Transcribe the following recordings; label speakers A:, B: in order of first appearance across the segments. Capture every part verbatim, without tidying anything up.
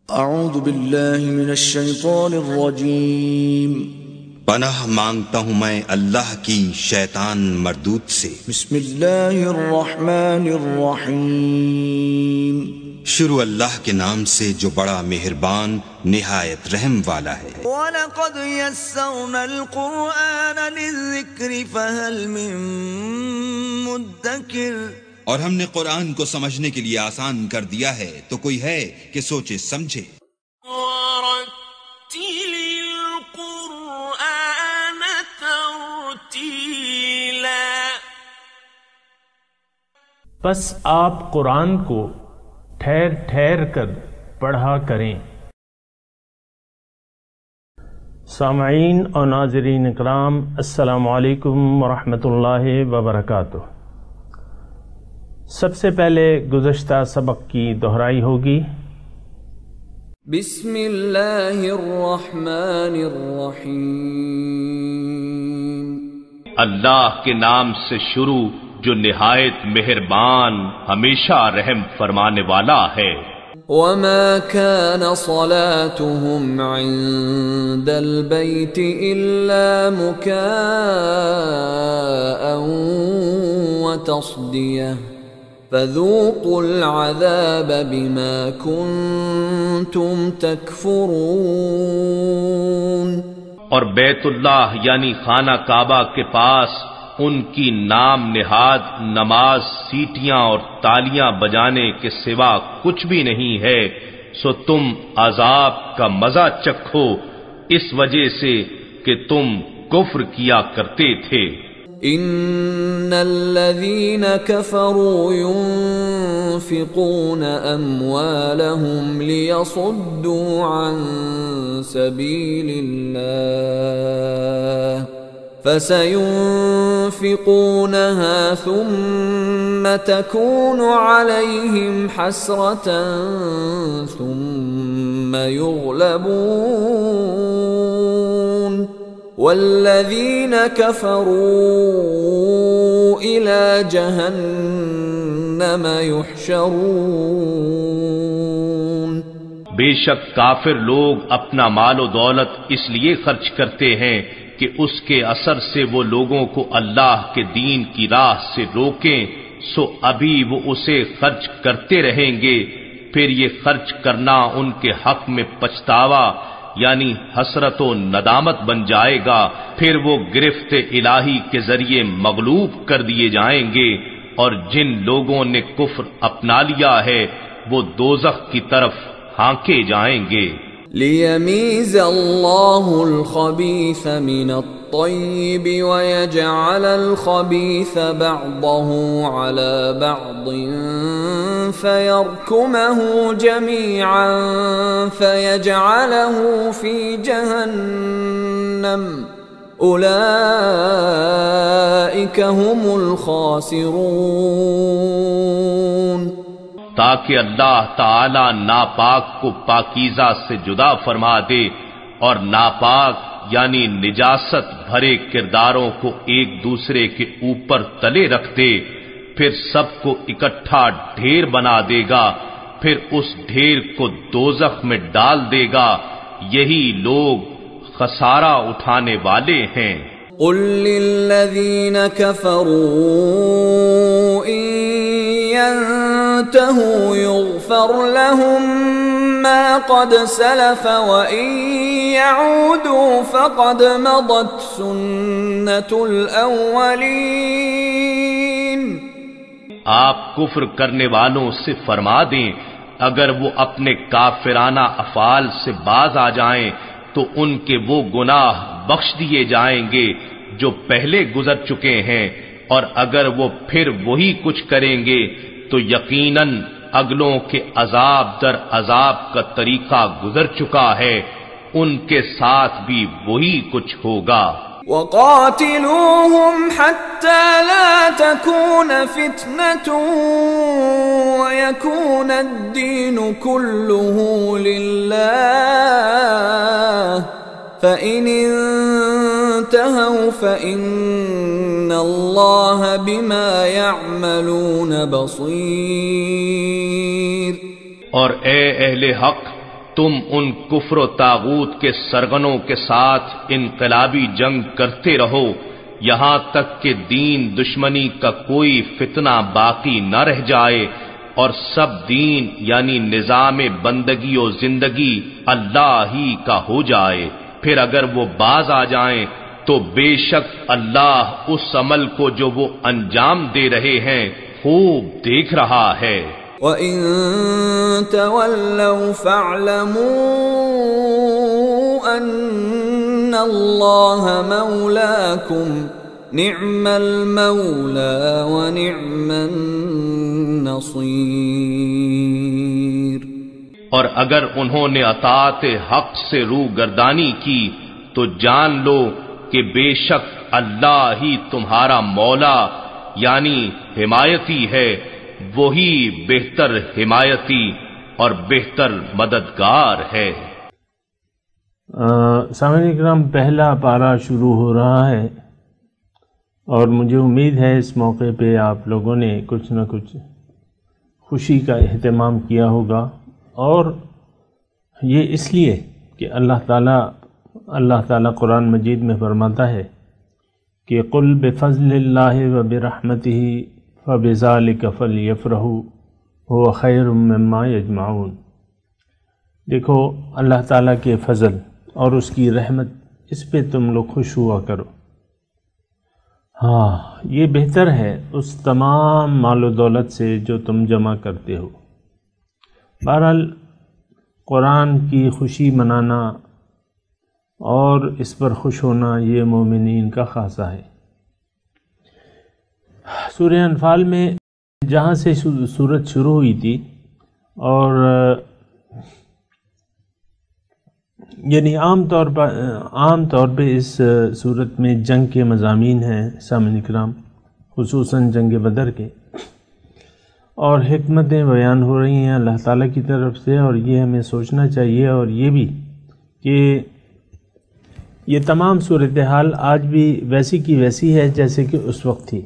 A: اعوذ باللہ من الشیطان الرجیم،
B: پناہ مانگتا ہوں میں اللہ کی شیطان مردود سے۔
A: بسم اللہ الرحمن الرحیم،
B: شروع اللہ کے نام سے جو بڑا مہربان نہایت رحم والا ہے۔
A: وَلَقَدْ يَسَّرْنَا الْقُرْآنَ لِلذِّكْرِ فَهَلْ مِن مُدَّكِرٍ،
B: اور ہم نے قرآن کو سمجھنے کے لیے آسان کر دیا ہے، تو کوئی ہے کہ سوچے سمجھے۔
C: وَرَتِّلِ الْقُرْآنَ تَرْتِيلًا،
D: پس آپ قرآن کو ٹھہر ٹھہر کر پڑھا کریں۔ سامعین اور ناظرین اکرام، السلام علیکم ورحمۃ اللہ وبرکاتہ۔ سب سے پہلے گزشتہ سبق کی دہرائی ہوگی۔
E: بسم اللہ الرحمن الرحیم،
F: اللہ کے نام سے شروع جو نہایت مہربان ہمیشہ رحم فرمانے والا ہے۔
E: وما كان صلاتهم عند البيت إلا مكاء وتصدية فذوقوا العذاب بما كنتم تكفرون۔
F: اور بیت اللہ یعنی خانہ کعبہ کے پاس ان کی نام نہاد نماز سیٹیاں اور تالیاں بجانے کے سوا کچھ بھی نہیں ہے، سو تم عذاب کا مزہ چکھو اس وجہ سے کہ تم کفر کیا کرتے تھے۔
E: ان الذين كفروا ينفقون اموالهم ليصدوا عن سبيل الله فسينفقونها ثم تكون عليهم حسرة ثم يغلبون والذين كفروا إلى جهنم يحشرون۔
F: بے شک کافر لوگ اپنا مال و دولت اس لیے خرچ کرتے ہیں کہ اس کے اثر سے وہ لوگوں کو اللہ کے دین کی راہ سے روکیں، سو ابھی وہ اسے خرچ کرتے رہیں گے، پھر یہ خرچ کرنا ان کے حق میں پچھتاوا یعنی حسرت و ندامت بن جائے گا، پھر وہ گرفت الہی کے ذریعے مغلوب کر دیے جائیں گے، اور جن لوگوں نے کفر اپنا لیا ہے وہ دوزخ کی طرف ہانکے جائیں گے۔
E: لِيَمِيزَ اللَّهُ الْخَبِيثَ مِنَ الطَّيِّبِ وَيَجْعَلَ الْخَبِيثَ بَعْضَهُ عَلَى بَعْضٍ فَيَرْكُمَهُ جَمِيعًا فَيَجْعَلَهُ فِي جَهَنَّمَ أُولَئِكَ هُمُ الْخَاسِرُونَ۔
F: تاکہ اللہ تعالی ناپاک کو پاکیزہ سے جدا فرما دے اور ناپاک یعنی نجاست بھرے کرداروں کو ایک دوسرے کے اوپر تلے رکھ دے، پھر سب کو اکٹھا ڈھیر بنا دے گا، پھر اس ڈھیر کو دوزخ میں ڈال دے گا۔ یہی لوگ خسارہ اٹھانے والے ہیں۔
E: قل للذین کفروا ان ينتهوا يغفر لهم ما قد سلف وإن يعودوا فقد مضت سنة الأولين۔
F: آپ کفر کرنے والوں سے فرما دیں اگر وہ اپنے کافرانہ افعال سے باز آ جائیں تو ان کے وہ گناہ بخش دیے جائیں گے جو پہلے گزر چکے ہیں، اور اگر وہ پھر وہی کچھ کریں گے تو یقیناً اگلوں کے عذاب در عذاب کا طریقہ گزر چکا ہے، ان کے ساتھ بھی وہی کچھ ہوگا۔
E: وَقَاتِلُوهُمْ حَتَّى لَا تَكُونَ فِتْنَةٌ وَيَكُونَ الدِّينُ كُلُّهُ لِلَّهِ فَإِنِ انتهوا فَإِنَّ اللَّهَ بِمَا يَعْمَلُونَ بَصِيرٌ۔
F: اور اے اہل حق، تم ان کفر و طاغوت کے سرغنوں کے ساتھ انقلابی جنگ کرتے رہو یہاں تک کہ دین دشمنی کا کوئی فتنہ باقی نہ رہ جائے اور سب دین یعنی نظام بندگی و زندگی اللہ ہی کا ہو جائے. پھر اگر وہ باز آ جائیں تو بے شک اللہ اس عمل کو جو وہ انجام دے رہے ہیں خوب دیکھ رہا ہے.
E: وَإِن تَوَلَّوْا فَاعْلَمُوا أَنَّ اللَّهَ مَوْلَاكُمْ نِعْمَ الْمَوْلَى وَنِعْمَ النَّصِيرُ.
F: اور اگر انہوں نے اطاعت حق سے روح گردانی کی تو جان لو کہ بے شک اللہ ہی تمہارا مولا یعنی حمایتی ہے، وہی بہتر حمایتی اور بہتر مددگار ہے.
D: سامعین کرام، پہلا پارہ شروع ہو رہا ہے اور مجھے امید ہے اس موقع پہ آپ لوگوں نے کچھ نہ کچھ خوشی کا اہتمام کیا ہوگا، اور یہ اس لیے کہ اللہ تعالیٰ اللہ تعالیٰ قرآن مجید میں فرماتا ہے کہ قل بفضل اللہ وبرحمتہ فبذلک فلیفرحوا هو خیر مما یجمعون. دیکھو، اللہ تعالیٰ کے فضل اور اس کی رحمت، اس پہ تم لوگ خوش ہوا کرو. ہاں، یہ بہتر ہے اس تمام مال و دولت سے جو تم جمع کرتے ہو. بہرحال قرآن کی خوشی منانا اور اس پر خوش ہونا یہ مومنین کا خاصہ ہے. سورہ انفال میں جہاں سے سورت شروع ہوئی تھی، اور یعنی عام طور پر عام طور پہ اس سورت میں جنگ کے مضامین ہیں سامعین کرام، خصوصاً جنگ بدر کے، اور حکمتیں بیان ہو رہی ہیں اللہ تعالیٰ کی طرف سے. اور یہ ہمیں سوچنا چاہیے، اور یہ بھی کہ یہ تمام صورتحال آج بھی ویسی کی ویسی ہے جیسے کہ اس وقت تھی.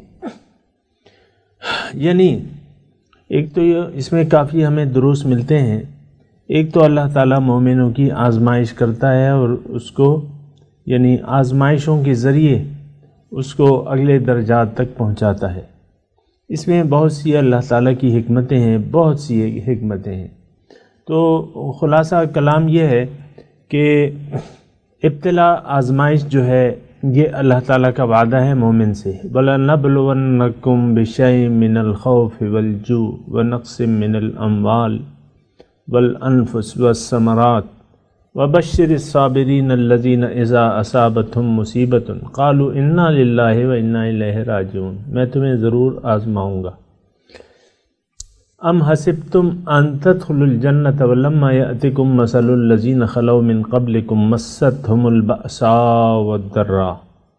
D: یعنی ایک تو یہ اس میں کافی ہمیں دروس ملتے ہیں. ایک تو اللہ تعالیٰ مومنوں کی آزمائش کرتا ہے اور اس کو یعنی آزمائشوں کے ذریعے اس کو اگلے درجات تک پہنچاتا ہے. اس میں بہت سی اللہ تعالیٰ کی حکمتیں ہیں، بہت سی حکمتیں ہیں. تو خلاصہ کلام یہ ہے کہ ابتلا آزمائش جو ہے یہ اللہ تعالیٰ کا وعدہ ہے مومن سے. وَلَنَبْلُوَنَّكُمْ بِشَيْءٍ مِّنَ الْخَوْفِ وَالْجُوعِ وَنَقْصٍ مِّنَ الْأَمْوَالِ وَالْأَنفُسِ وَالثَّمَرَاتِ وَبَشِّرِ الصَّابِرِينَ الَّذِينَ إِذَا أَصَابَتْهُمْ مُصِيبَةٌ قَالُوا إِنَّا لِلَّهِ وَإِنَّا إِلَيْهِ راجعون. میں تمہیں ضرور آزماؤں گا. ام حسبتم ان تدخلوا الجنة ولما يأتكم مثل الذين خلوا من قبلكم مستهم البأساء والضراء.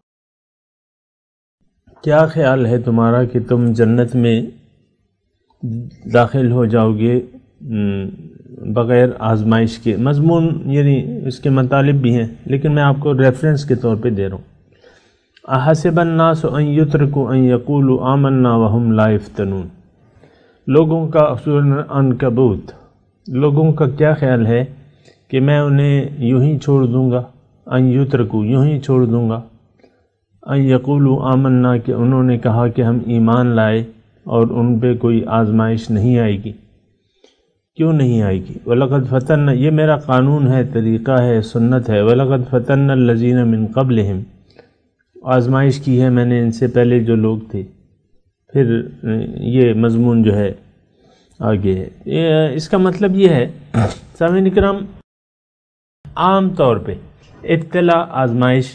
D: کیا خیال ہے تمہارا کہ تم جنت میں داخل ہو جاؤ گے بغیر آزمائش کے؟ مضمون یعنی اس کے مطالب بھی ہیں، لیکن میں آپ کو ریفرنس کے طور پہ دے رہا ہوں. احسب الناس ان يتركوا ان يقولوا آمنا وهم لا يفتنون. لوگوں کا سورہ عنکبوت، لوگوں کا کیا خیال ہے کہ میں انہیں یوں ہی چھوڑ دوں گا؟ ان یترکو، یوں ہی چھوڑ دوں گا. ان یقولوا آمنا، کہ انہوں نے کہا کہ ہم ایمان لائے اور ان پہ کوئی آزمائش نہیں آئے گی. کیوں نہیں آئے گی؟ وَلَقَدْ فَتَنَّا، یہ میرا قانون ہے، طریقہ ہے، سنت ہے. وَلَقَدْ فَتَنَّا الَّذِينَ مِن قَبْلِهِمْ، آزمائش کی ہے میں نے ان سے پہلے جو لوگ تھے. پھر یہ مضمون جو ہے آگے ہے. اس کا مطلب یہ ہے سامعین کرام، عام طور پہ ابتلا آزمائش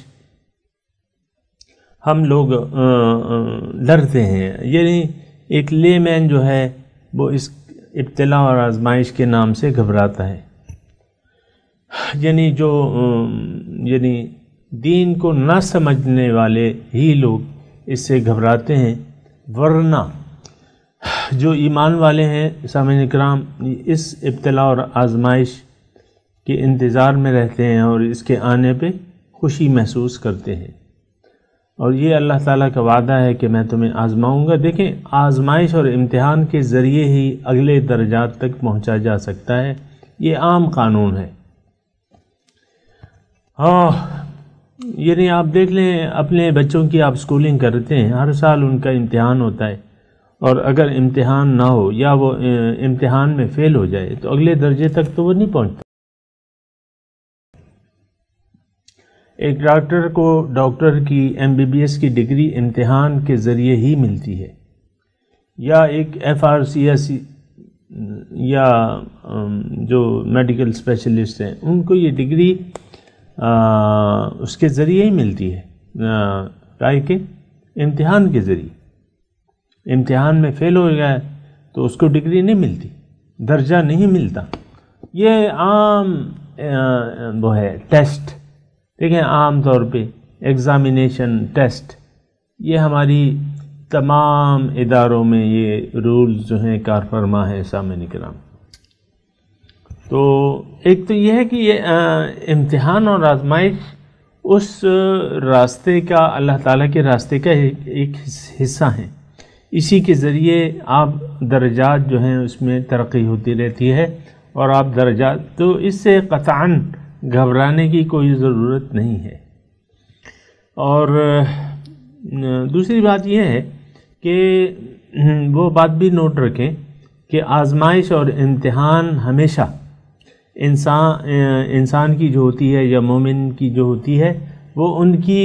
D: ہم لوگ ڈرتے ہیں. یعنی ایک لے مین جو ہے وہ اس ابتلا اور آزمائش کے نام سے گھبراتا ہے. یعنی جو یعنی دین کو نہ سمجھنے والے ہی لوگ اس سے گھبراتے ہیں، ورنہ جو ایمان والے ہیں سامعین کرام اس ابتلا اور آزمائش کے انتظار میں رہتے ہیں اور اس کے آنے پہ خوشی محسوس کرتے ہیں. اور یہ اللہ تعالیٰ کا وعدہ ہے کہ میں تمہیں آزماؤں گا. دیکھیں، آزمائش اور امتحان کے ذریعے ہی اگلے درجات تک پہنچا جا سکتا ہے. یہ عام قانون ہے۔ ہاں یعنی آپ دیکھ لیں اپنے بچوں کی آپ سکولنگ کرتے ہیں، ہر سال ان کا امتحان ہوتا ہے، اور اگر امتحان نہ ہو یا وہ امتحان میں فیل ہو جائے تو اگلے درجے تک تو وہ نہیں پہنچتا۔ ایک ڈاکٹر کو ڈاکٹر کی ایم بی بی ایس کی ڈگری امتحان کے ذریعے ہی ملتی ہے، یا ایک ایف آر سی ایس یا جو میڈیکل اسپیشلسٹ ہیں ان کو یہ ڈگری اس کے ذریعے ہی ملتی ہے، رائے کہ امتحان کے ذریعے۔ امتحان میں فیل ہو گیا ہے تو اس کو ڈگری نہیں ملتی، درجہ نہیں ملتا۔ یہ عام وہ ہے ٹیسٹ، دیکھیں عام طور پہ ایگزامینیشن ٹیسٹ، یہ ہماری تمام اداروں میں یہ رولز جو ہیں کار فرما ہیں سامعین کرام۔ تو ایک تو یہ ہے کہ یہ امتحان اور آزمائش اس راستے کا، اللہ تعالیٰ کے راستے کا ایک حصہ ہیں، اسی کے ذریعے آپ درجات جو ہیں اس میں ترقی ہوتی رہتی ہے، اور آپ درجات تو اس سے قطعاً گھبرانے کی کوئی ضرورت نہیں ہے۔ اور دوسری بات یہ ہے کہ وہ بات بھی نوٹ رکھیں کہ آزمائش اور امتحان ہمیشہ انسان انسان کی جو ہوتی ہے یا مومن کی جو ہوتی ہے وہ ان کی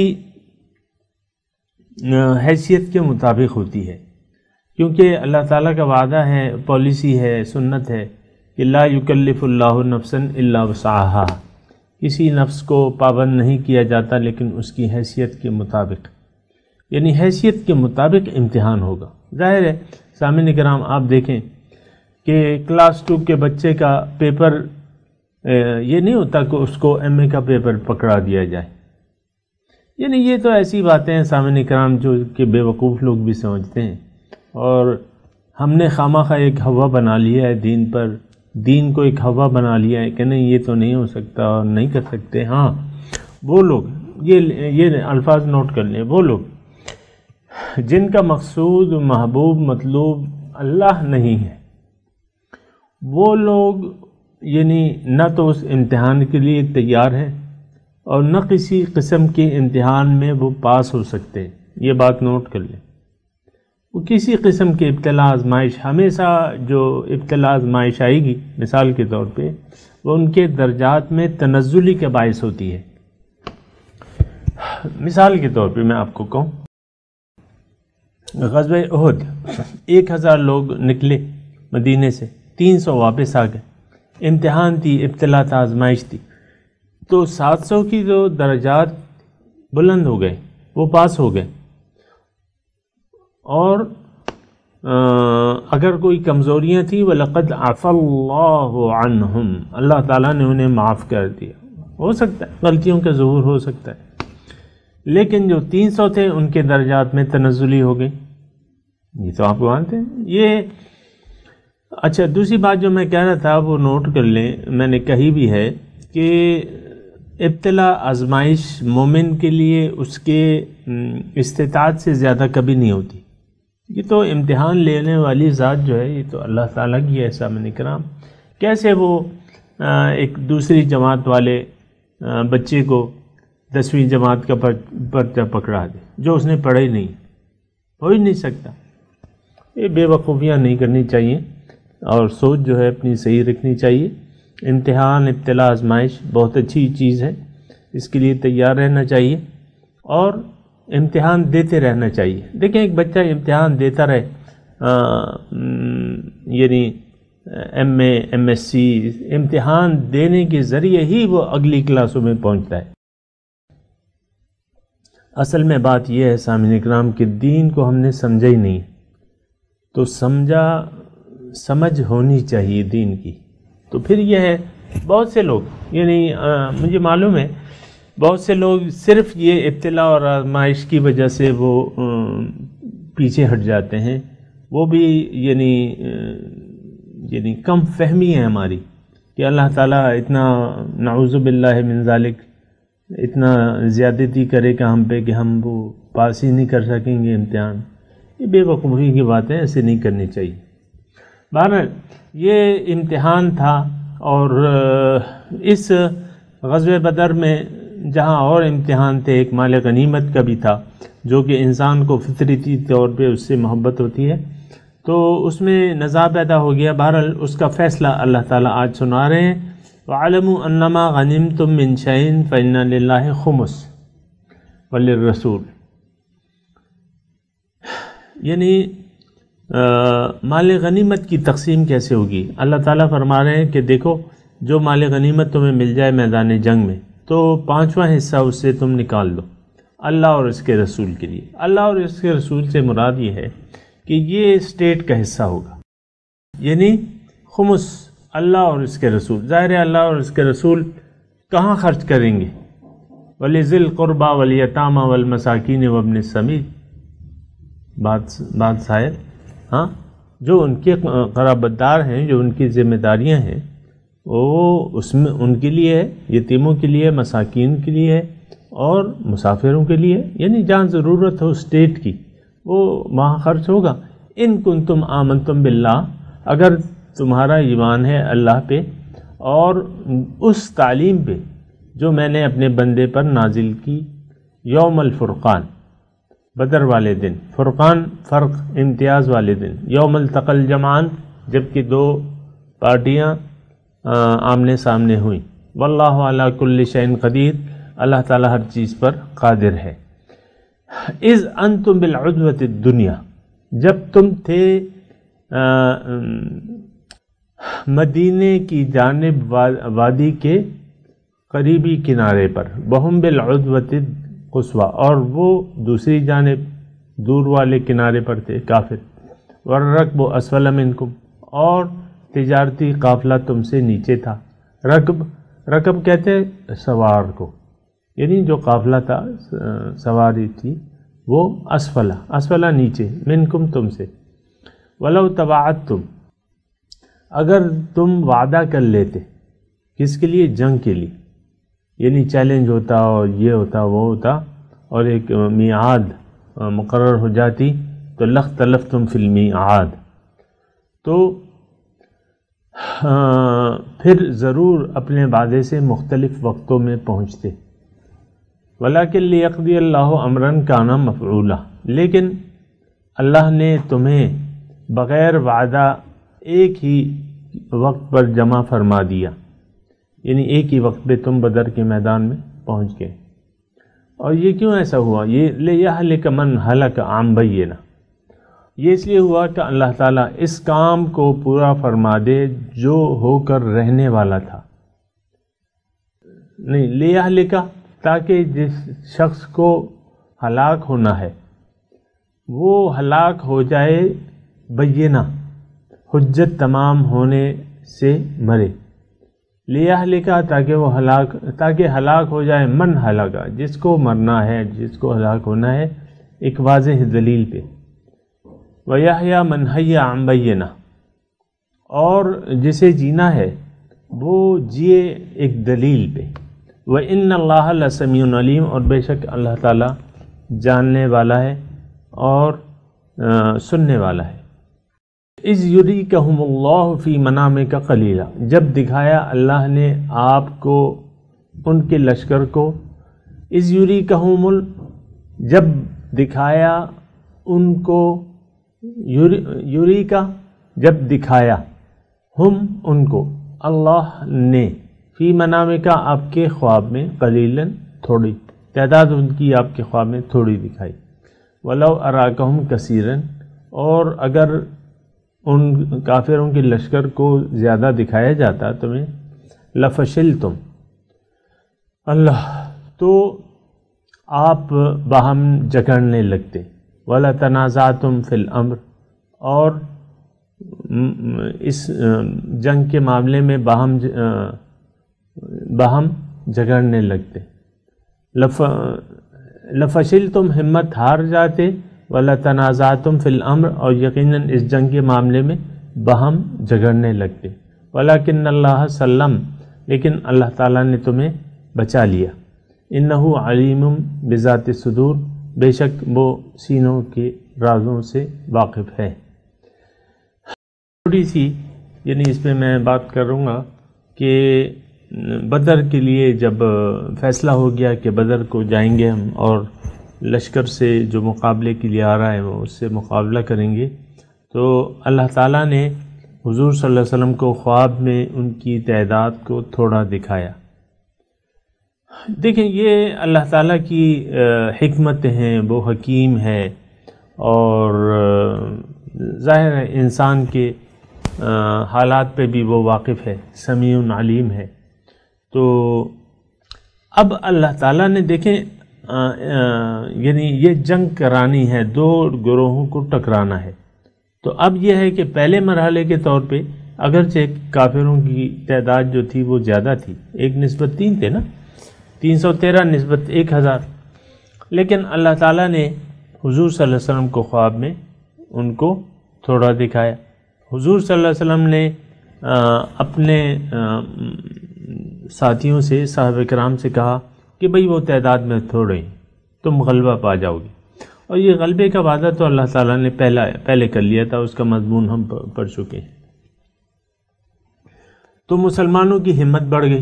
D: حیثیت کے مطابق ہوتی ہے، کیونکہ اللہ تعالیٰ کا وعدہ ہے، پالیسی ہے، سنت ہے کہ لا یکلف اللہ نفسا الا وسعها، کسی نفس کو پابند نہیں کیا جاتا لیکن اس کی حیثیت کے مطابق، یعنی حیثیت کے مطابق امتحان ہوگا۔ ظاہر ہے سامعین کرام آپ دیکھیں کہ کلاس ٹو کے بچے کا پیپر یہ نہیں ہوتا کہ اس کو ایم اے کا پیپر پکڑا دیا جائے، یعنی یہ تو ایسی باتیں ہیں سامعین کرام جو کہ بے وقوف لوگ بھی سمجھتے ہیں، اور ہم نے خواہ ایک ہوا بنا لیا ہے دین پر، دین کو ایک ہوا بنا لیا ہے کہ نہیں یہ تو نہیں ہو سکتا اور نہیں کر سکتے۔ ہاں وہ لوگ یہ یہ الفاظ نوٹ کر لیں، وہ لوگ جن کا مقصود محبوب مطلوب اللہ نہیں ہے، وہ لوگ یعنی نہ تو اس امتحان کے لیے تیار ہیں اور نہ کسی قسم کے امتحان میں وہ پاس ہو سکتے ہیں۔ یہ بات نوٹ کر لیں، وہ کسی قسم کے ابتلا آزمائش، ہمیشہ جو ابتلا آزمائش آئے گی مثال کے طور پہ وہ ان کے درجات میں تنزلی کے باعث ہوتی ہے۔ مثال کے طور پہ میں آپ کو کہوں، غزوہ احد ایک ہزار لوگ نکلے مدینے سے، تین سو واپس آ گئے، امتحان تھی، ابتلا تھا، آزمائش تھی، تو سات سو کی جو درجات بلند ہو گئے، وہ پاس ہو گئے، اور اگر کوئی کمزوریاں تھیں وَلَقَدْ عَفَا اللَّهُ عَنْهُمْ، اللہ تعالیٰ نے انہیں معاف کر دیا۔ ہو سکتا ہے غلطیوں کا ظہور ہو سکتا ہے، لیکن جو تین سو تھے ان کے درجات میں تنزلی ہو گئی، یہ تو آپ مانتے ہیں۔ یہ اچھا دوسری بات جو میں کہہ رہا تھا وہ نوٹ کر لیں، میں نے کہی بھی ہے کہ ابتلا آزمائش مومن کے لیے اس کے استطاعت سے زیادہ کبھی نہیں ہوتی۔ یہ تو امتحان لینے والی ذات جو ہے یہ تو اللہ تعالیٰ کی ہے سامعین کرام۔ کیسے وہ ایک دوسری جماعت والے بچے کو دسویں جماعت کا پرچہ پکڑا دے جو اس نے پڑھا ہی نہیں، ہو ہی نہیں سکتا۔ یہ بے وقوفیاں نہیں کرنی چاہیے اور سوچ جو ہے اپنی صحیح رکھنی چاہیے۔ امتحان ابتلا آزمائش بہت اچھی چیز ہے، اس کے لیے تیار رہنا چاہیے اور امتحان دیتے رہنا چاہیے۔ دیکھیں ایک بچہ امتحان دیتا رہے، یعنی M A M S C, امتحان دینے کے ذریعے ہی وہ اگلی کلاسوں میں پہنچتا ہے۔ اصل میں بات یہ ہے سامعین اکرام کہ دین کو ہم نے سمجھا ہی نہیں، تو سمجھا سمجھ ہونی چاہیے دین کی۔ تو پھر یہ ہے بہت سے لوگ، یعنی مجھے معلوم ہے بہت سے لوگ صرف یہ ابتلا اور آزمائش کی وجہ سے وہ پیچھے ہٹ جاتے ہیں، وہ بھی یعنی یعنی کم فہمی ہے ہماری کہ اللہ تعالیٰ اتنا نعوذ باللہ من ذالک اتنا زیادتی کرے کہ ہم پہ کہ ہم وہ پاس ہی نہیں کر سکیں گے امتحان۔ یہ بے وقوفی کی باتیں ایسے نہیں کرنی چاہیے۔ بہرحال یہ امتحان تھا اور اس غزوہ بدر میں جہاں اور امتحان تھے، ایک مال غنیمت کا بھی تھا جو کہ انسان کو فطرتی طور پہ اس سے محبت ہوتی ہے، تو اس میں نزاع پیدا ہو گیا۔ بہرحال اس کا فیصلہ اللہ تعالیٰ آج سنا رہے ہیں۔ وَعَلَمُوا أَنَّمَا غَنِمْتُم مِّن شَيْءٍ فَإِنَّ لِلَّهِ خُمُسَهُ وَلِلرَّسُولِ، یعنی مال غنیمت کی تقسیم کیسے ہوگی؟ اللہ تعالیٰ فرما رہے ہیں کہ دیکھو جو مال غنیمت تمہیں مل جائے میدان جنگ میں تو پانچواں حصہ اس سے تم نکال دو اللہ اور اس کے رسول کے لیے۔ اللہ اور اس کے رسول سے مراد یہ ہے کہ یہ اسٹیٹ کا حصہ ہوگا، یعنی خمس اللہ اور اس کے رسول۔ ظاہر ہے اللہ اور اس کے رسول کہاں خرچ کریں گے؟ وَلِذِي الْقُرْبَى وَالْيَتَامَى وَالْمَسَاكِينِ وَابْنِ السَّبِيلِ، بات بات ظاہر، ہاں جو ان کے قرابت دار ہیں، جو ان کی ذمہ داریاں ہیں، وہ اس میں ان کے لیے ہے، یتیموں کے لیے، مساکین کے لیے ہے اور مسافروں کے لیے، یعنی جہاں ضرورت ہو اسٹیٹ کی وہ وہاں خرچ ہوگا۔ ان کنتم آمنتم باللہ، اگر تمہارا ایمان ہے اللہ پہ اور اس تعلیم پہ جو میں نے اپنے بندے پر نازل کی یوم الفرقان، بدر والے دن، فرقان فرق امتیاز والے دن، یوم التقى الجمعان جبکہ دو پارٹیاں آمنے سامنے ہوئیں، واللہ علی کل شیء قدیر، اللہ تعالیٰ ہر چیز پر قادر ہے۔ اذ انتم بالعدوۃ الدنیا، جب تم تھے مدینے کی جانب وادی کے قریبی کنارے پر، وہم بالعدوۃ القصویٰ، اور وہ دوسری جانب دور والے کنارے پر تھے کافر، والرکب اسفل منکم، اور تجارتی قافلہ تم سے نیچے تھا۔ رکب رکب کہتے ہیں سوار کو، یعنی جو قافلہ تھا سواری تھی وہ اسفلہ اسفلہ نیچے، منکم تم سے۔ ولو تبعتم، اگر تم وعدہ کر لیتے، کس کے لیے؟ جنگ کے لیے، یعنی چیلنج ہوتا اور یہ ہوتا وہ ہوتا اور ایک میعاد مقرر ہو جاتی تو لختلفتم فی المیعاد، تو پھر ضرور اپنے وعدے سے مختلف وقتوں میں پہنچتے۔ وَلَكِنْ لِيَقْضِيَ اللَّهُ أَمْرًا كَانَ مَفْعُولًا، لیکن اللہ نے تمہیں بغیر وعدہ ایک ہی وقت پر جمع فرما دیا، یعنی ایک ہی وقت پہ تم بدر کے میدان میں پہنچ گئے۔ اور یہ کیوں ایسا ہوا؟ یہ لِيَهْلِكَ مَنْ هَلَكَ عَنْ بَيِّنَةٍ، یہ اس لیے ہوا کہ اللہ تعالیٰ اس کام کو پورا فرما دے جو ہو کر رہنے والا تھا، نہیں لِيَهْلِكَ، تاکہ جس شخص کو ہلاک ہونا ہے وہ ہلاک ہو جائے بینہ، حجت تمام ہونے سے مرے، لِيَهْلِكَ، تاکہ وہ ہلاک تاکہ ہلاک ہو جائے من ہلاکا، جس کو مرنا ہے، جس کو ہلاک ہونا ہے ایک واضح دلیل پہ، وَيَحْيَى مَنْ حَيَّ عَنْ بَيِّنَةٍ، اور جسے جینا ہے وہ جیے ایک دلیل پہ، وَإِنَّ اللَّهَ لَسَمِيعٌ عَلِيمٌ، اور بے شک اللہ تعالیٰ جاننے والا ہے اور سننے والا ہے۔ اِذْ يُرِيكَهُمُ اللَّهُ فِي مَنَامِكَ قَلِيلًا، جب دکھایا اللہ نے آپ کو ان کے لشکر کو، اِذْ يُرِيكَهُمُ ال، جب دکھایا ان کو، یوریکا جب دکھایا، ہم ان کو، اللہ نے، فی منامکا آپ کے خواب میں، قلیلاً تھوڑی تعداد ان کی آپ کے خواب میں تھوڑی دکھائی، ولو اراکہم کثیراً، اور اگر ان کافروں کے لشکر کو زیادہ دکھایا جاتا تمہیں، لفشلتم، اللہ تو آپ باہم جھگڑنے لگتے، ولا تنازعتم فی الامر، اور اس جنگ کے معاملے میں باہم باہم جھگڑنے لگتے، لف لفشلتم، ہمت ہار جاتے، ولا تنازعتم فی الامر، اور یقیناً اس جنگ کے معاملے میں باہم جھگڑنے لگتے، ولکن اللہ سلم، لیکن اللہ تعالیٰ نے تمہیں بچا لیا، انہ علیم بذات الصدور، بے شک وہ سینوں کے رازوں سے واقف ہے۔ تھوڑی سی یعنی اس میں میں بات کروں گا کہ بدر کے لیے جب فیصلہ ہو گیا کہ بدر کو جائیں گے ہم اور لشکر سے جو مقابلے کے لیے آ رہا ہے وہ اس سے مقابلہ کریں گے، تو اللہ تعالیٰ نے حضور صلی اللہ علیہ وسلم کو خواب میں ان کی تعداد کو تھوڑا دکھایا۔ دیکھیں یہ اللہ تعالیٰ کی حکمت ہیں، وہ حکیم ہے، اور ظاہر ہے انسان کے حالات پہ بھی وہ واقف ہے، سمیع علیم ہے۔ تو اب اللہ تعالیٰ نے دیکھیں آ آ یعنی یہ جنگ کرانی ہے، دو گروہوں کو ٹکرانا ہے، تو اب یہ ہے کہ پہلے مرحلے کے طور پہ اگرچہ کافروں کی تعداد جو تھی وہ زیادہ تھی، ایک نسبت تین تھے نا، تین سو تیرہ نسبت ایک ہزار، لیکن اللہ تعالیٰ نے حضور صلی اللہ علیہ وسلم کو خواب میں ان کو تھوڑا دکھایا۔ حضور صلی اللہ علیہ وسلم نے آ اپنے آ ساتھیوں سے، صحابہ کرام سے کہا کہ بھئی وہ تعداد میں تھوڑے ہیں، تم غلبہ پا جاؤ گے، اور یہ غلبے کا وعدہ تو اللہ تعالیٰ نے پہلا پہلے کر لیا تھا، اس کا مضمون ہم پڑھ چکے ہیں۔ تو مسلمانوں کی ہمت بڑھ گئی۔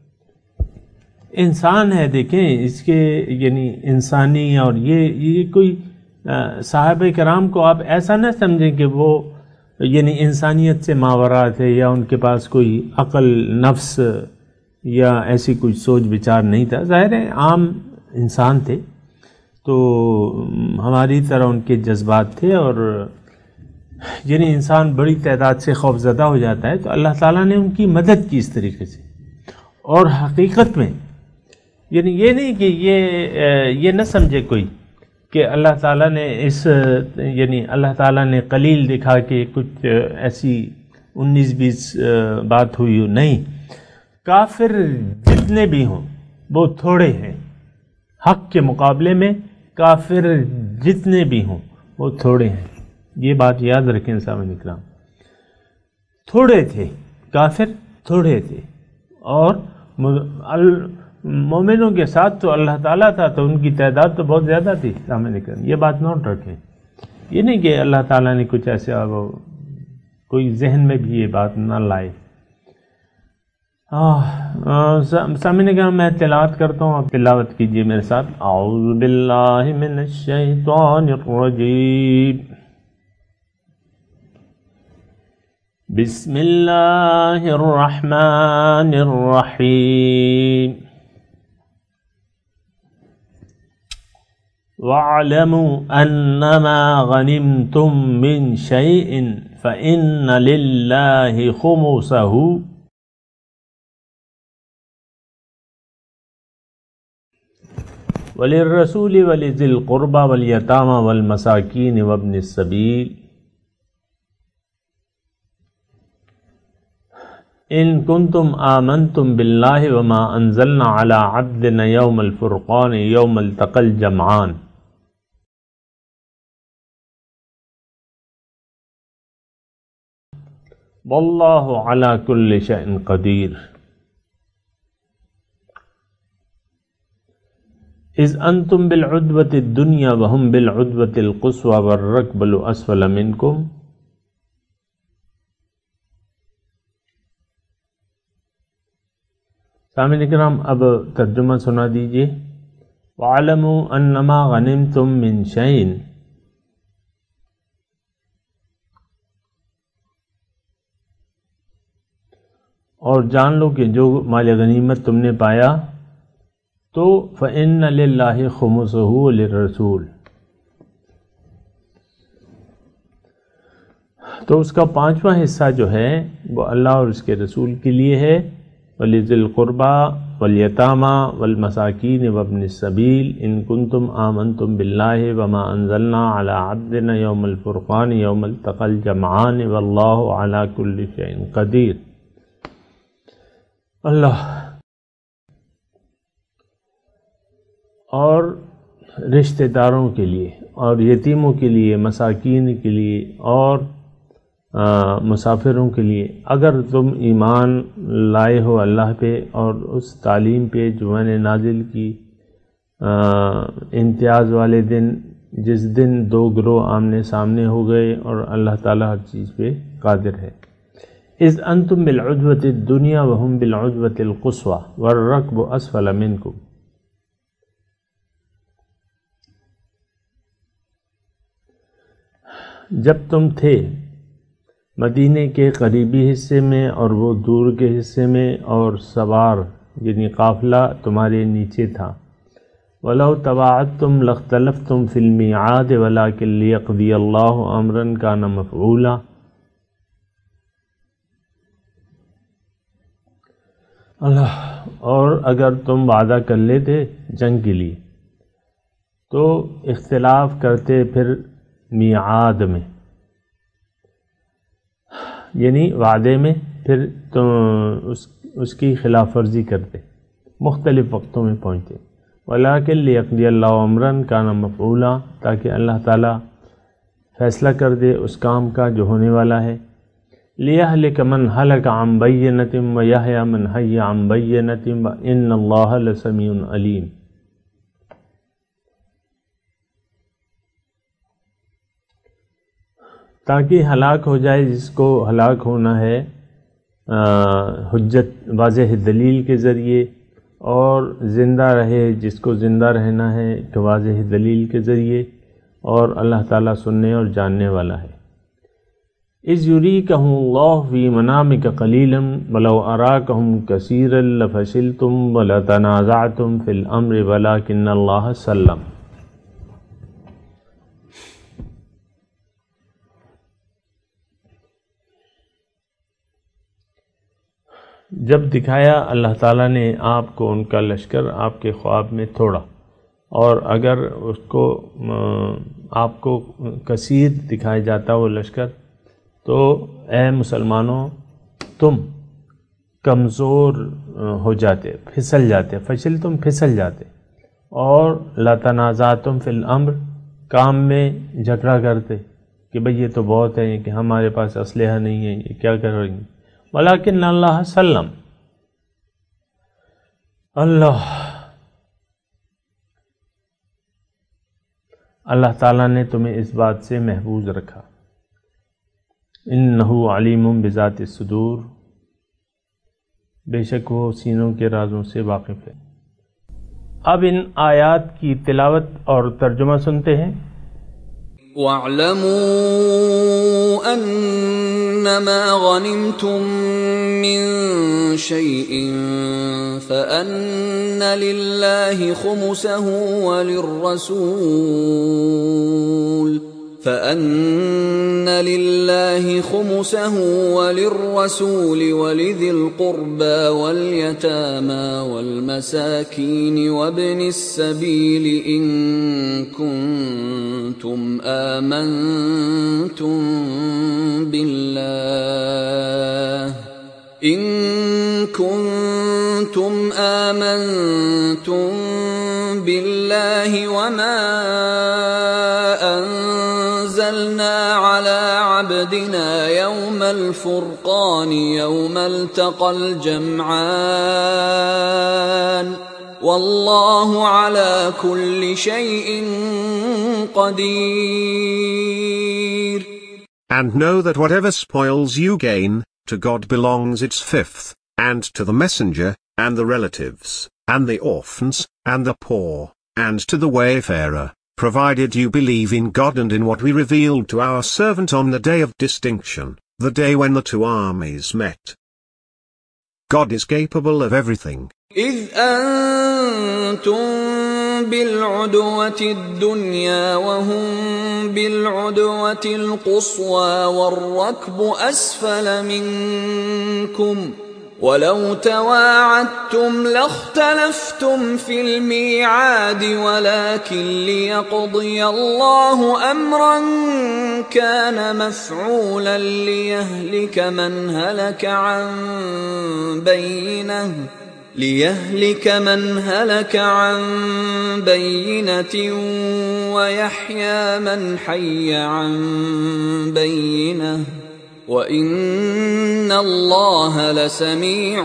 D: انسان ہے، دیکھیں اس کے یعنی انسانی، اور یہ یہ کوئی صحابہ کرام کو آپ ایسا نہ سمجھیں کہ وہ یعنی انسانیت سے ماورا تھے یا ان کے پاس کوئی عقل نفس یا ایسی کوئی سوچ بچار نہیں تھا، ظاہر ہے عام انسان تھے، تو ہماری طرح ان کے جذبات تھے، اور یعنی انسان بڑی تعداد سے خوف زدہ ہو جاتا ہے، تو اللہ تعالیٰ نے ان کی مدد کی اس طریقے سے۔ اور حقیقت میں یعنی یہ نہیں کہ یہ یہ نہ سمجھے کوئی کہ اللہ تعالیٰ نے اس یعنی اللہ تعالیٰ نے قلیل دکھا کے کچھ ایسی انیس بیس بات ہوئی ہو، نہیں، کافر جتنے بھی ہوں وہ تھوڑے ہیں، حق کے مقابلے میں کافر جتنے بھی ہوں وہ تھوڑے ہیں، یہ بات یاد رکھیں سامعین اکرام، تھوڑے تھے کافر، تھوڑے تھے، اور مومنوں کے ساتھ تو اللہ تعالیٰ تھا، تو ان کی تعداد تو بہت زیادہ تھی سامنے کریں، یہ بات نوٹ رکھیں، یہ نہیں کہ اللہ تعالیٰ نے کچھ ایسا وہ کوئی ذہن میں بھی یہ بات نہ لائے۔ سامنے کا میں تلاوت کرتا ہوں، آپ تلاوت کیجئے میرے ساتھ۔ اعوذ باللہ من الشیطان الرجیم، بسم اللہ الرحمن الرحیم، وَاعْلَمُوا أَنَّمَا غَنِمْتُم مِّن شَيْءٍ فَإِنَّ لِلَّهِ خُمُسَهُ وَلِلرَّسُولِ وَلِذِي الْقُرْبَى وَالْيَتَامَى وَالْمَسَاكِينِ وَابْنِ السَّبِيلِ إِن كُنتُمْ آمَنتُم بِاللَّهِ وَمَا أَنزَلْنَا عَلَى عَبْدِنَا يَوْمَ الْفُرْقَانِ يَوْمَ الْتَقَى الْجَمْعَانِ وَاللَّهُ عَلَى كُلِّ شَيْءٍ قَدِيرٌ اذ انتم بالعدوة الدنيا وهم بالعدوة القصوى والركب الاسفل منكم سامعین کرام اب ترجمہ سنا دیجئے۔ وَاعْلَمُوا أَنَّمَا غَنِمْتُم مِّن شَيْءٍ، اور جان لو کہ جو مال غنیمت تم نے پایا تو فَإِنَّ لِلَّهِ خُمُسَهُ وَلِلرَّسُولِ، تو اس کا پانچواں حصہ جو ہے وہ اللہ اور اس کے رسول کے لیے ہے۔ وَلِذِي الْقُرْبَى وَالْيَتَامَى وَالْمَسَاكِينِ وَابْنِ السَّبِيلِ إِن كُنتُمْ آمَنتُم بِاللَّهِ وَمَا أَنزَلْنَا عَلَى عَبْدِنَا يَوْمَ الْفُرْقَانِ يَوْمَ الْتَقَى الْجَمْعَانِ وَاللَّهُ عَلَى كُلِّ شَيْءٍ قَدِيرٌ۔ اللہ اور رشتہ داروں کے لیے اور یتیموں کے لیے، مساکین کے لیے اور مسافروں کے لیے، اگر تم ایمان لائے ہو اللہ پہ اور اس تعلیم پہ جو میں نے نازل کی امتیاز والے دن، جس دن دو گروہ آمنے سامنے ہو گئے اور اللہ تعالیٰ ہر چیز پہ قادر ہے۔ اذ انتم بالعدوۃ الدنیا وهم بالعدوۃ القصوى والركب اسفل منکم. جب تم تھے مدینے کے قریبی حصے میں اور وہ دور کے حصے میں، اور سوار یعنی قافلہ تمہارے نیچے تھا. وَلَوْ تَوَاعَدْتُمْ لَاخْتَلَفْتُمْ فِي الْمِيعَادِ وَلَكِنْ لِيَقْضِيَ اللَّهُ أَمْرًا كَانَ مَفْعُولًا. اللہ اور اگر تم وعدہ کر لیتے جنگ کے لیے تو اختلاف کرتے پھر میعاد میں، یعنی وعدے میں، پھر تو اس اس کی خلاف ورزی کرتے، مختلف وقتوں میں پہنچتے. وَلَكِنْ لِيَقْضِيَ اللَّهُ أَمْرًا كَانَ مَفْعُولًا، تاکہ اللہ تعالیٰ فیصلہ کر دے اس کام کا جو ہونے والا ہے. لِيَهْلِكَ مَنْ هَلَكَ عَنْ بَيِّنَةٍ وَيَحْيَى مَنْ حَيَّ عَنْ بَيِّنَةٍ وَإِنَّ اللَّهَ لَسَمِيعٌ عَلِيمٌ. تاکہ ہلاک ہو جائے جس کو ہلاک ہونا ہے حجت واضح دلیل کے ذریعے، اور زندہ رہے جس کو زندہ رہنا ہے ایک واضح دلیل کے ذریعے، اور اللہ تعالیٰ سننے اور جاننے والا ہے. اذ یریکہم اللہ فی منامک قلیلا ولو اراکہم کثیرا لفشلتم ولتنازعتم فی الامر ولکن اللہ سلم. جب دکھایا اللہ تعالیٰ نے آپ کو ان کا لشکر آپ کے خواب میں تھوڑا، اور اگر اس کو آپ کو کثیر دکھایا جاتا وہ لشکر، تو اے مسلمانوں تم کمزور ہو جاتے، پھسل جاتے، فشل تم پھسل جاتے، اور لا تنازعتم فی الامر، کام میں جھگڑا کرتے کہ بھئی یہ تو بہت ہے کہ ہمارے پاس اسلحہ نہیں ہے، یہ کیا کر رہی ہیں. ولیکن اللہ سلم، اللہ اللہ تعالیٰ نے تمہیں اس بات سے محفوظ رکھا. انہ علیم بذات الصدور، بے شک وہ سینوں کے رازوں سے واقف ہے. اب ان آیات کی تلاوت اور ترجمہ سنتے ہیں.
E: وَاعْلَمُوا أَنَّمَا غَنِمْتُم مِّن شَيْءٍ فَأَنَّ لِلَّهِ خُمُسَهُ وَلِلرَّسُولِ فَأَنَّ لِلَّهِ خُمُسَهُ وَلِلرَّسُولِ وَلِذِي الْقُرْبَى وَالْيَتَامَى وَالْمَسَاكِينِ وَابْنِ السَّبِيلِ إِن كُنتُمْ آمَنتُم بِاللَّهِ إِن كُنتُمْ آمَنتُم بِاللَّهِ وَمَا أَنزَلْنَا عَلَى عَبْدِنَا يَوْمَ الْفُرْقَانِ يَوْمَ الْتَقَى الْجَمْعَانِ وَاللَّهُ عَلَى كُلِّ شَيْءٍ قَدِيرٌ.
C: And know that whatever spoils you gain, to God belongs its fifth, and to the messenger, and the relatives, and the orphans, and the poor, and to the wayfarer, provided you believe in God and in what we revealed to our servant on the day of distinction, the day when the two armies met. God is capable of everything.
E: إِذْ أَنْتُمْ بِالْعُدْوَةِ الدُّنْيَا وَهُمْ بِالْعُدْوَةِ الْقُصْوَى وَالرَّكْبُ أَسْفَلَ مِنْكُمْ وَلَوْ تَوَاعَدْتُمْ لَاخْتَلَفْتُمْ فِي الْمِيعَادِ وَلَكِنْ لِيَقْضِيَ اللَّهُ أَمْرًا كَانَ مَفْعُولًا لِيَهْلِكَ مَنْ هَلَكَ عَنْ بَيِّنَةٍ لِيَهْلِكَ مَنْ هَلَكَ عَنْ بَيِّنَةٍ وَيَحْيَى مَنْ حَيَّ عَنْ بَيِّنَةٍ وَإِنَّ اللَّهَ لَسَمِيعٌ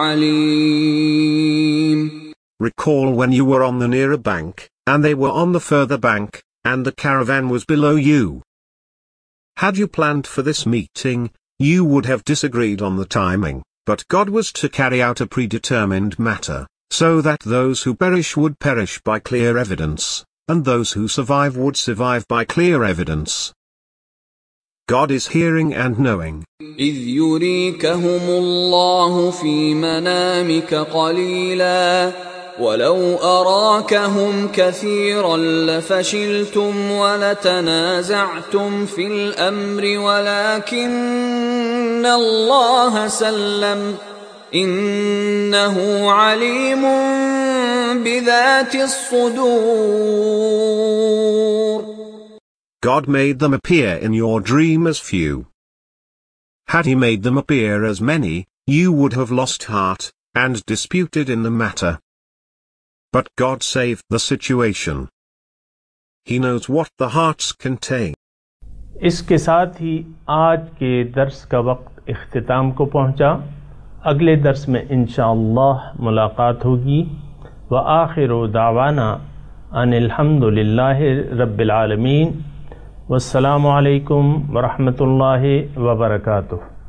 E: عَلِيمٌ.
C: Recall when you were on the nearer bank, and they were on the further bank, and the caravan was below you. Had you planned for this meeting, you would have disagreed on the timing, but God was to carry out a predetermined matter, so that those who perish would perish by clear evidence, and those who survive would survive by clear evidence. God is hearing and knowing.
E: إذ يريكهم الله في منامك قليلا ولو أراكهم كثيرا لفشلتم ولتنازعتم في الأمر ولكن الله سلم إنه عليم بذات الصدور.
C: God made them appear in your dream as few. Had he made them appear as many, you would have lost heart, and disputed in the matter. But God saved the situation. He knows what the hearts contain.
D: اس کے ساتھ ہی آج کے درس کا وقت اختتام کو پہنچا. اگلے درس میں انشاءاللہ ملاقات ہوگی. وآخر دعوانا ان الحمد للہ رب العالمین. والسلام علیکم ورحمۃ اللہ وبرکاتہ.